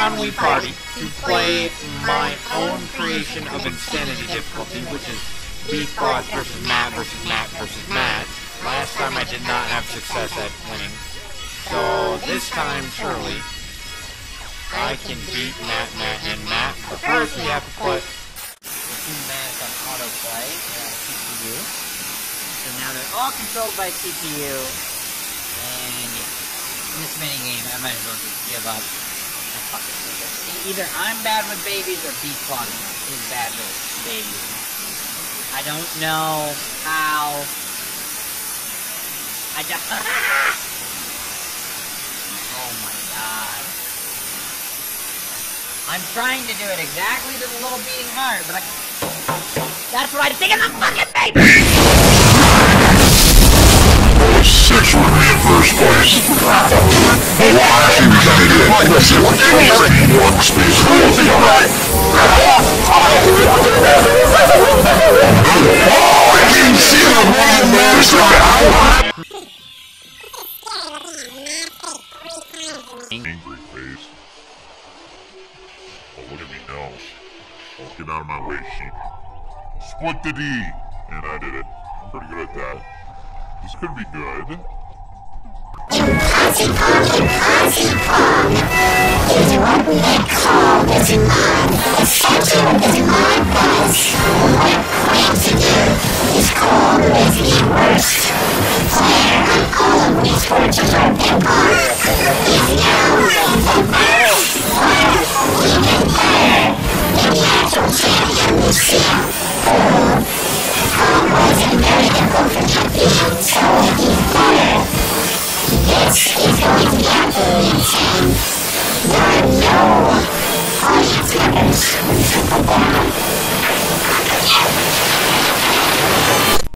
on Wii Party to play my own creation of Insanity difficulty, which is B-Quad versus Matt versus Matt versus Matt. Last time I did not have success at winning. So this time, surely, I can beat Matt, and Matt. But first, we have to put the two Matts on autoplay on CPU. So now they're all controlled by CPU. And in this minigame, I might as well just give up. Either I'm bad with babies or B-Quad is bad with babies. I don't know how. I just. Oh my god. I'm trying to do it exactly to the little beating heart, but I. That's what I think of the fucking baby! Six would be in first place. Hey, why are you trying to do it? Listen, one space will be alright. Oh, I didn't see the wrong man. Angry face. Oh, look at me now. Oh, get out of my way, sheep. Split the D. And I did it. I'm pretty good at that. This could be good. Impossible is what we had called as mod. Essentially, as mod does, what it plans to do is called as the worst player on all of these fortunes or pinball is now the best or even better than the actual champion Lucille, who wasn't very difficult for champion, so if he's better, this is going to be absolutely insane. There are no audience members when you put down.